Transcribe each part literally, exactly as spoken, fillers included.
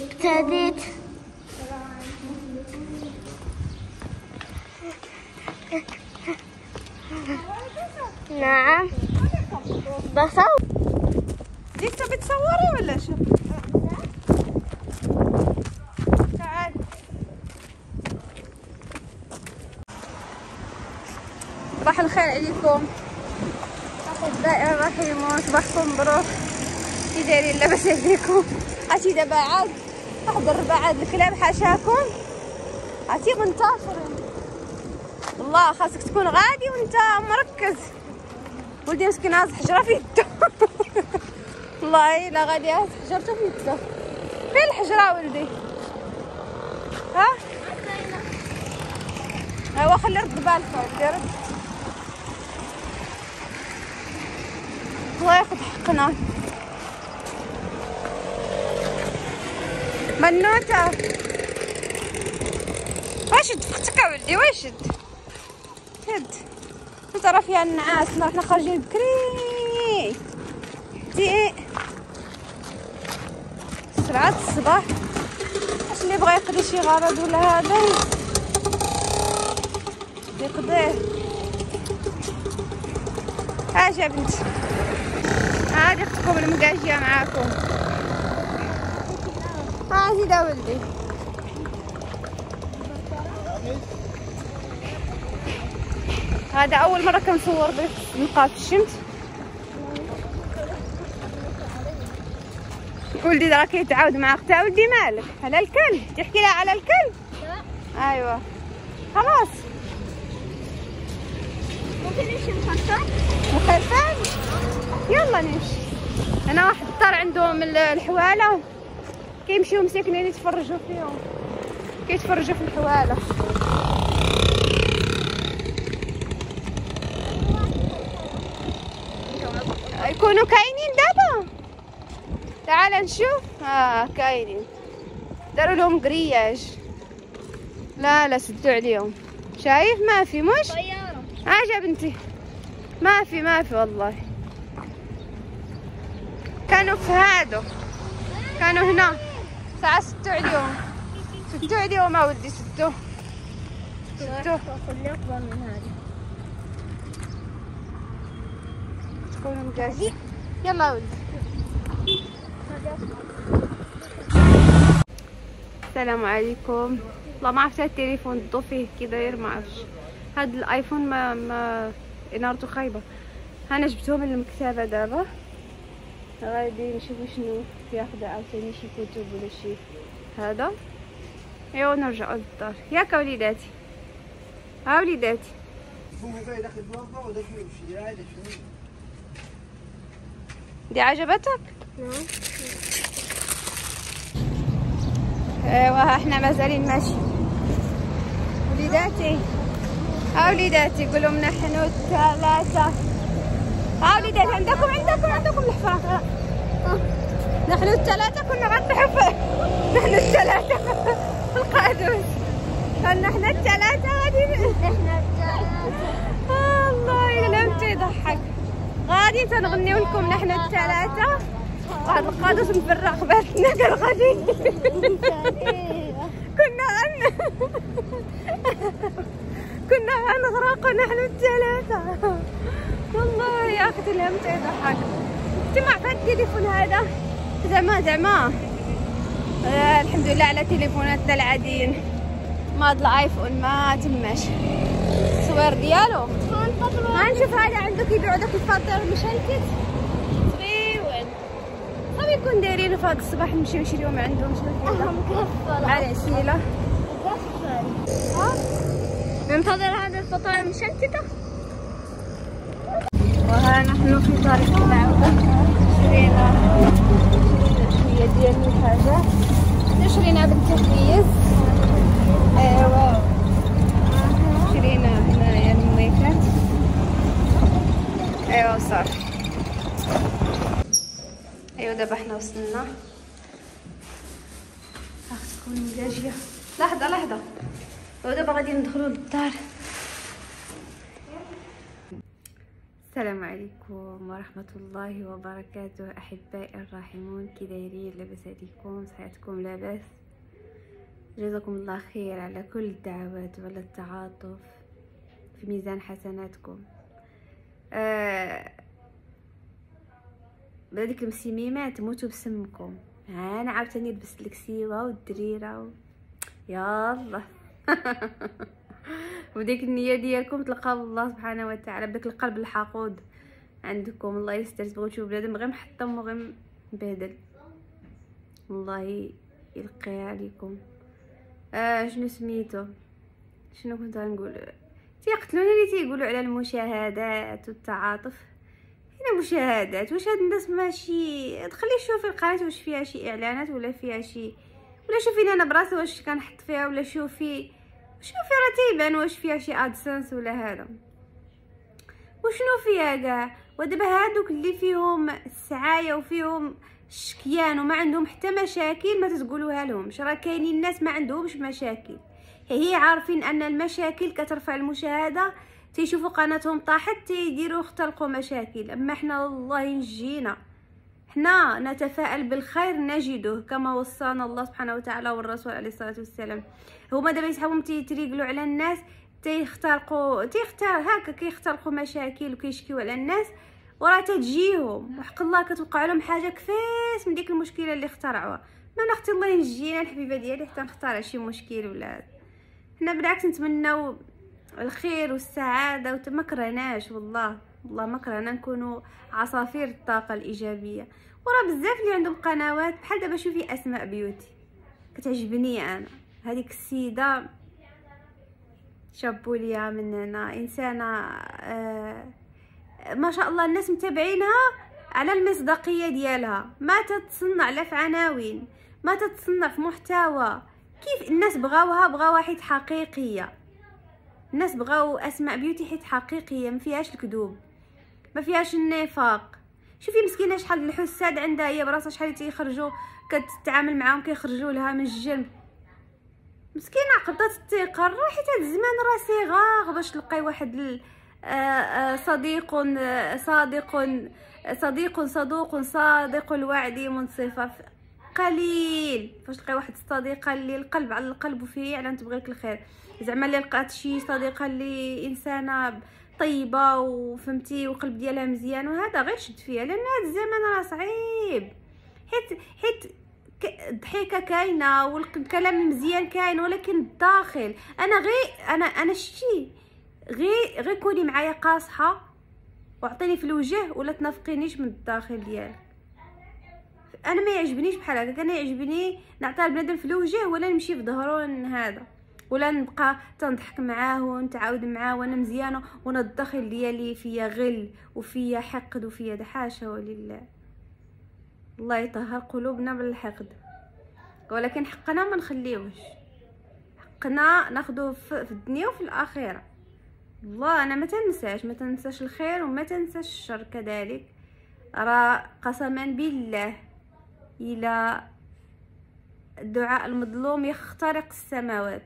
ابتديت. نعم بصور. لسه بتصوري ولا شو؟ تعال. صباح الخير عليكم احبائي الرحيم، صباحكم مبروك. كي دايرين لاباس عليكم؟ عرفتي دابا عاد احضر بعد الكلاب حاشاكم، عرفتي منتشرين والله. خاصك تكون غادي وانت مركز. ولدي مسكين هاز حجره في يدو والله الا غادي هاز حجرته في يدو. فين الحجره ولدي؟ ها ايوا خلي رد بالك ولدي، رد الله ياخذ حقنا. منوته واش شد فختك يا ولدي؟ واش شد شد؟ ترى فيها النعاس، رانا خارجين بكري دي سبعة الصباح. واش اللي بغى يقضي شي غرض ولا هذا يقضيه. اجا بنتي هادي اختكم المقاجيه معاكم. ها زيدا ولدي. هذا اول مره كنصور به نلقاه في الشمس. ولدي راه كيتعاود مع اختها. ولدي مالك؟ على الكلب؟ تحكي لها على الكلب؟ ايوا خلاص. ممكن نمشي نخرفان؟ مخرفان؟ يلا نمشي. انا واحد الدار عندهم الحواله كيمشيو مساكنين يتفرجوا فيهم، كيتفرجوا في الحواله. يكونوا كاينين دابا. تعال نشوف. اه كاينين، داروا لهم قرياج. لا لا سدوا عليهم. شايف ما في مش طياره. اجا بنتي ما في ما في والله. كانوا في هادو، كانوا هنا ساعة سدوا عليهم. سدوا عليهم يا ولدي، سدوا سدوا. خلي اكبر من هذا. تكونوا مجازين. يلا يا ولدي. السلام عليكم. والله ما عرفت التليفون الضو فيه كي داير، ما عرفتش. هاد الايفون ما ما انارته خايبه. انا جبتهم من المكتبه دابا، غادي نشوفو شنو ياخذ عاوتاني، شي كتب ولا شي هذا. ايوا نرجعوا للدار. ياك وليداتي؟ ها وليداتي دي عجبتك؟ نعم. ايوا احنا مازالين ماشي. وليداتي ها وليداتي قولهم نحن الثلاثة. ها وليداتي عندكم عندكم عندكم الحفاظ. نحن الثلاثة كنا غنطيحوا. نحن الثلاثة في القادوس. نحن الثلاثة غادي. نحن الثلاثة. الله الا لم تضحك. غادي تنغنيو لكم نحن الثلاثة. واحد القادوس مفرق باتنا قال غادي. كنا غن كنا غنغرقوا نحن الثلاثة. والله يا اختي لم تضحك. اجتمع في التليفون هذا زعما زعما آه الحمد لله على تليفوناتنا العاديين. ما هاد الايفون ما تماش التصوير ديالو. غنشوف هذا عنده كيبيعوا داك الفطير المشلتت زوين. صافي يكون دايرينه في هاد الصباح نمشيو نشريو من عندهم شنو كاين مع العسيله. ها ننتظر هذا الفطير المشلتته. وها نحن في طريق العودة. شرينا شوية ديال الحاجات. شرينا بالتحيز. ايوا شرينا هنايا الميكات. ايوا صافي. ايوا دابا حنا وصلنا. اختكم مجاجية. لحظة لحظة. ودابا غادي ندخلوا للدار. السلام عليكم ورحمة الله وبركاته. أحبائي الراحمون، كي دايرين؟ لاباس عليكم؟ صحتكم لاباس؟ جزاكم الله خير على كل الدعوات وعلى التعاطف، في ميزان حسناتكم. آه بهذيك المسيميمات موتوا بسمكم. انا عاوتاني لبست لك سيوه والدريره و... يالله وديك النيه ديالكم تلقاو الله سبحانه وتعالى بداك القلب الحقود عندكم. الله يستر، تبغيو تشوفوا بنادم غير محطم وغير مبهدل، الله يلقيها عليكم. آه شنو سميتو شنو كنت غنقول؟ تيقتلوني اللي تيقولوا على المشاهدات والتعاطف. هنا مشاهدات واش هاد الناس ماشي تخلي شوفي القناه واش فيها شي اعلانات ولا فيها شي، ولا شوفي انا براسي واش كنحط فيها، ولا شوفي شوفي راه تيبان واش فيها شي ادسنس ولا هذا وشنو فيها كاع. ودابا هادوك اللي فيهم السعايه وفيهم الشكيان وما عندهم حتى مشاكل ما تتقولوها لهمش. راه كاينين الناس ما عندهمش مشاكل، هي عارفين ان المشاكل كترفع المشاهده، تيشوفوا قناتهم طاحت تيديروا اختلقوا مشاكل. اما حنا الله ينجينا، حنا نتفائل بالخير نجده كما وصانا الله سبحانه وتعالى والرسول عليه الصلاه والسلام. هما دابا يسحبهم تيتريقلوا على الناس، تيخترقوا تيختار هكا كيخترقوا مشاكل وكيشكيو على الناس، وراه تجيهم وحق الله كتوقع لهم حاجه كفاس من ديك المشكله اللي اخترعوها. ما انا اختي الله ينجينا الحبيبه ديالي حتى نخترع شي مشكل ولا. حنا بالعكس نتمناو الخير والسعاده وما كرهناش، والله والله ما كرهنا نكونوا عصافير الطاقه الايجابيه. وراه بزاف اللي عندهم قنوات بحال دابا شوفي اسماء بيوتي كتعجبني انا، هذيك السيده شابو ليها من هنا، انسانه آه ما شاء الله. الناس متابعينها على المصداقيه ديالها، ما تتصنع لا في عناوين، ما تتصنع في محتوى. كيف الناس بغاوها؟ بغاوها حيت حقيقيه. الناس بغاو اسماء بيوتي حيت حقيقيه، ما فيهاش الكذوب، ما فيهاش النفاق. شوفي مسكينه شحال الحساد عندها هي براسها، شحال تيخرجوا كتتعامل معاهم كيخرجوا لها من الجنب. مسكينه عقدات الثقه، حيت هذا الزمان راه صغار باش تلقاي واحد ال... صديق صادق صديق صدوق صادق الوعد منصفه قليل. فاش تلقاي واحد الصديقه اللي القلب على القلب وفيه على تبغيك الخير، زعما اللي لقات شي صديقه اللي انسانه طيبه وفهمتي وقلب ديالها مزيان وهذا غير شد فيها، لان هذا الزمان راه صعيب. حيت حيت الضحكه كاينه والكلام مزيان كاين، ولكن الداخل انا غير انا انا شتي غير غير كوني معايا قاصحه واعطيني في الوجه ولا تنافقينيش من الداخل ديالك. انا ما يعجبنيش بحال هكا، انا يعجبني نعطي البنادم في الوجه ولا نمشي في ظهره هذا، ولا نبقى تنضحك معاه ونتعاود معاه وانا مزيانه وانا الداخل ديالي فيا غل وفيا حقد وفيا دحاشه. ولله الله يطهر قلوبنا بالحقد، ولكن حقنا ما نخليوش، حقنا ناخذوه في الدنيا وفي الاخره. والله انا ما تنساش ما تنساش الخير وما تنساش الشر كذلك. راه قسما بالله الى الدعاء المظلوم يخترق السماوات.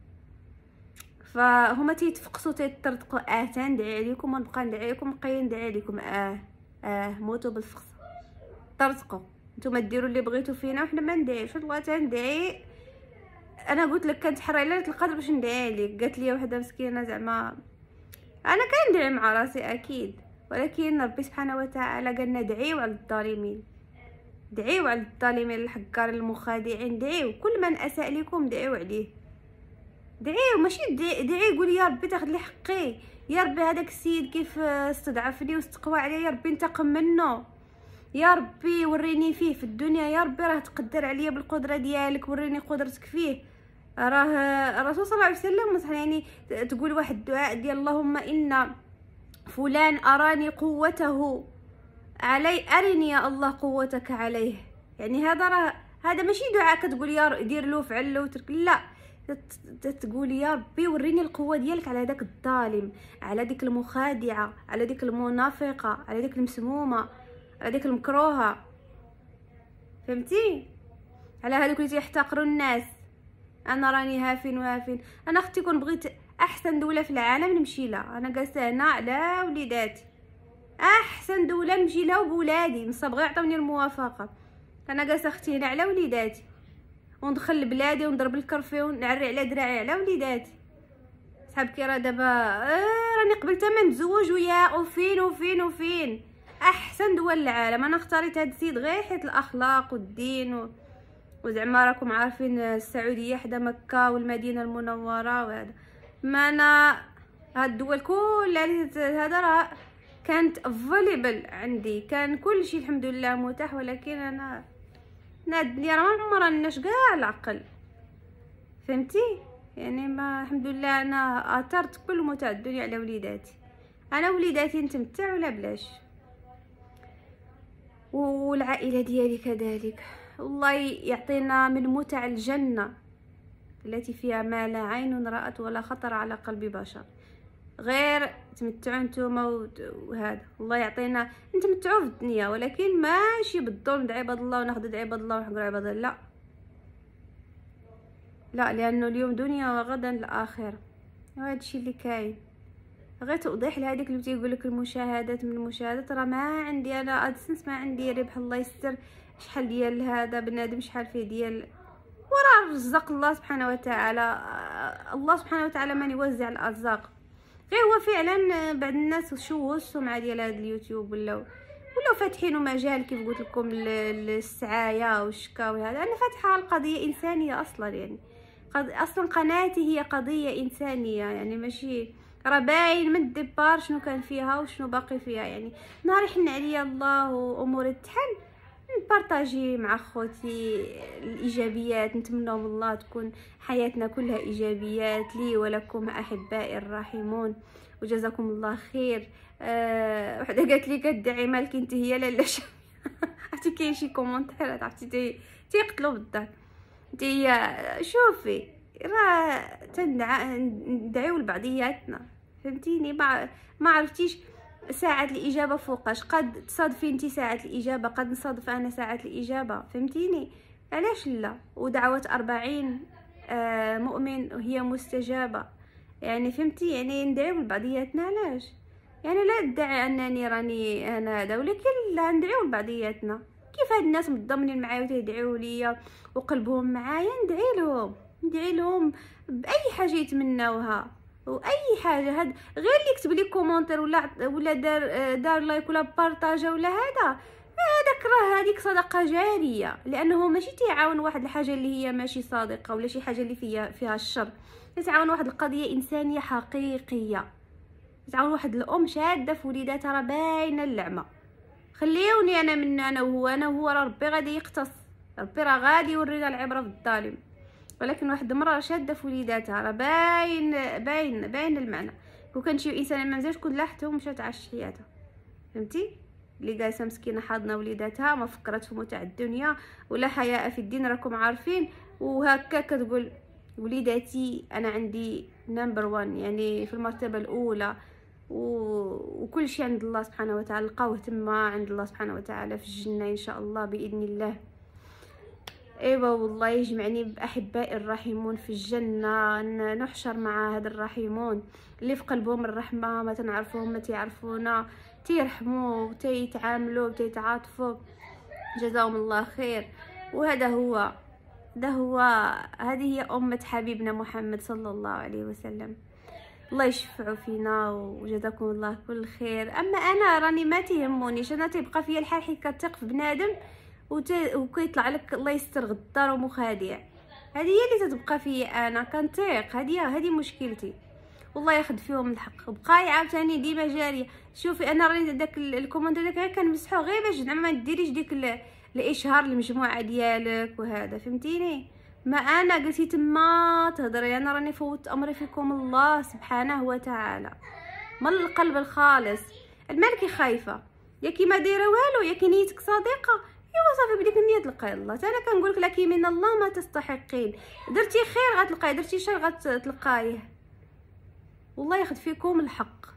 فهما تيتفقسوا تيترتقوا، اه تندعي عليكم ونبقى ندعي لكم نبقى ندعي عليكم، اه اه موتوا بالفقس ترتقوا. نتوما ديروا اللي بغيتوا فينا وحنا ما ندعيش. والله تندعي، انا قلت لك كنتحرى ليله القدر باش ندعي عليك. قالت لي وحده مسكينه زعما انا كندعي مع راسي اكيد، ولكن ربي سبحانه وتعالى قالنا دعيو على الظالمين، دعيو على الظالمين الحقار المخادعين، دعيو كل من اساء لكم دعيو عليه، دعيو ماشي دعي, دعي قولي يا ربي تاخذ لي حقي، يا ربي هذاك السيد كيف استضعفني واستقوى عليا، يا ربي انتقم منه، يا ربي وريني فيه في الدنيا، يا ربي راه تقدر عليا بالقدره ديالك وريني قدرتك فيه. راه الرسول صلى الله عليه وسلم يعني تقول واحد الدعاء ديال اللهم ان فلان اراني قوته علي ارني يا الله قوتك عليه. يعني هذا راه هذا ماشي دعاء كتقول يا دير له فعل له وترك، لا تقولي يا ربي وريني القوه ديالك على داك الظالم، على ديك المخادعه، على ديك المنافقه، على ديك المسمومه، على ديك المكروهه، فهمتي؟ على هذوك اللي تيحتقروا الناس. انا راني هافين وهافين. انا اختي كون بغيت احسن دوله في العالم نمشي لها، انا جالسه هنا على وليداتي احسن دوله نمشي لها بولادي نصاب غير عطاوني الموافقه. انا جالسه اختي هنا على وليداتي وندخل لبلادي ونضرب الكرفي ونعري على دراعي على وليداتي. صحاب كي راه دابا آه راني قبل ما نتزوج وياه وفين وفين وفين احسن دول العالم. انا اختاريت هاد السيد غير حيت الاخلاق والدين و... وزعما راكم عارفين السعوديه حدا مكه والمدينه المنوره وهذا. ما انا هاد الدول كلها هذا راه كانت افيليبل عندي، كان كل شيء الحمد لله متاح، ولكن انا انا الدنيا راه ما عمرناش كاع العقل فهمتي يعني. ما الحمد لله انا اثرت كل متاع الدنيا على وليداتي. انا وليداتي نتمتع ولا بلاش، والعائله ديالي كذلك. الله يعطينا من متع الجنه التي فيها ما لا عين رأت ولا خطر على قلب بشر. غير تمتعوا نتوما وهذا. الله يعطينا نتمتعوا في الدنيا، ولكن ماشي بالظلم د عباد الله وناخذ عباد الله ونحقر عباد الله، لا لا، لانه اليوم دنيا وغدا الاخره. وهذا الشيء اللي كاين. غير توضيح لهذيك اللي تيقول لك المشاهدات من المشاهدات، راه ما عندي انا ادسنس، ما عندي ربح. الله يستر شحال ديال هذا بنادم شحال فيه ديال، وراه رزق الله سبحانه وتعالى. الله سبحانه وتعالى من يوزع الارزاق. غير هو فعلا بعض الناس شو السمعه ديال هذا اليوتيوب ولاو ولاو فاتحين مجال كيف قلت لكم للسعايه والشكاوي هذا. انا فاتحه القضيه انسانيه اصلا، يعني اصلا قناتي هي قضيه انسانيه، يعني ماشي راه باين من الديبار شنو كان فيها وشنو باقي فيها. يعني نهار يحن عليا الله واموري تحل نبارطاجي مع خوتي الايجابيات. نتمنى من الله تكون حياتنا كلها ايجابيات لي ولكم احبائي الراحمون، وجزاكم الله خير. أه وحده قالت لي كدعي مالك انت هي لاله عرفتي كاين شي كومونتيرات عرفتي تيقتلوا بالضحك. انت هي شوفي راه تندعيو لبعضياتنا فهمتيني. ما ما عرفتيش ساعة الإجابة فوقاش، قد تصادفي انتي ساعة الإجابة، قد نصادف أنا ساعة الإجابة فهمتيني. علاش لا؟ ودعوة أربعين آه مؤمن وهي مستجابة، يعني فهمتي. يعني ندعيو لبعضياتنا. علاش؟ يعني لا ادعي أنني راني أنا هذا، ولكن لا ندعيو لبعضياتنا. كيف هاد الناس متضامنين معايا وتيدعيو ليا وقلبهم معايا، ندعي لهم ندعي لهم بأي حاجة يتمناوها واي حاجه. هاد غير اللي يكتب لي كومونتير ولا ولا دار دار لايك ولا بارطاجه ولا هذا هذاك راه هذيك صدقه جاريه، لانه ماشي تيعاون واحد الحاجه اللي هي ماشي صادقه ولا شي حاجه اللي فيها فيها الشر. تتعاون واحد القضيه انسانيه حقيقيه، تتعاون واحد الام شاده في وليداتها راه باينه اللعمه. خليوني انا من انا وهو انا وهو راه ربي غادي يقتص، ربي راه غادي يورينا العبره في الظالم. ولكن واحد المراه شاده في وليداتها راه باين باين باين المعنى. كون كان شي انسان ما مزاجش كون لاحته ومشات عاش حياتها فهمتي. اللي جالسه مسكينه حاضنه وليداتها ما فكرت في متع الدنيا ولا حياء في الدين راكم عارفين، وهكا كتقول وليداتي انا عندي نمبر وان، يعني في المرتبه الاولى، و... وكل شيء عند الله سبحانه وتعالى. لقاوه تما عند الله سبحانه وتعالى في الجنه ان شاء الله باذن الله. ايوا والله يجمعني باحبائي الراحمون في الجنه، نحشر مع هاد الراحمون اللي في قلبهم الرحمه، ما تنعرفوهم ما تيعرفونا، تيرحموا وتيتعاملوا وتيتعاطفوا، جزاهم الله خير. وهذا هو ده هو هذه هي امه حبيبنا محمد صلى الله عليه وسلم. الله يشفعوا فينا وجزاكم الله كل خير. اما انا راني ما تيهمونيش، انا تيبقى فيا الحال حيت كتثق في بنادم وكيطلع لك الله يستر غدار ومخادع. هذه هي اللي تتبقى فيا، انا كنطيق. هذه هذه مشكلتي، والله ياخذ فيهم الحق. بقاي عاوتاني ديما جاريه. شوفي انا راني داك الكومنت داك غير كنمسحو غير باش زعما ما ديريش ديك الاشهار المجموعه ديالك وهذا فهمتيني. ما انا قلتي تما تهضري، انا راني فوت امري فيكم الله سبحانه وتعالى من القلب الخالص. المالكي خايفه يا كي ما دايره والو يا كي نيتك صادقه، ايوا صافي بديك النيه تلقاي الله. انا كنقولك لك من الله ما تستحقين. درتي خير غتلقاي، درتي شر غتلقايه. والله ياخذ فيكم الحق.